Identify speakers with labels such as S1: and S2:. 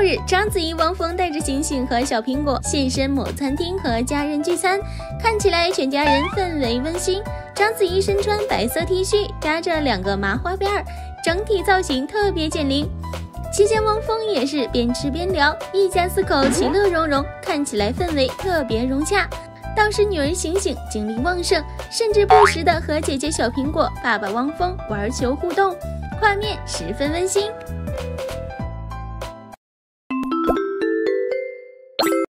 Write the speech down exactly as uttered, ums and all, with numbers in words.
S1: 日，章子怡、汪峰带着星星和小苹果现身某餐厅和家人聚餐，看起来全家人氛围温馨。章子怡身穿白色 T 恤，扎着两个麻花辫儿，整体造型特别减龄。期间汪峰也是边吃边聊，一家四口其乐融融，看起来氛围特别融洽。倒是女儿醒醒精力旺盛，甚至不时的和姐姐小苹果、爸爸汪峰玩球互动，画面十分温馨。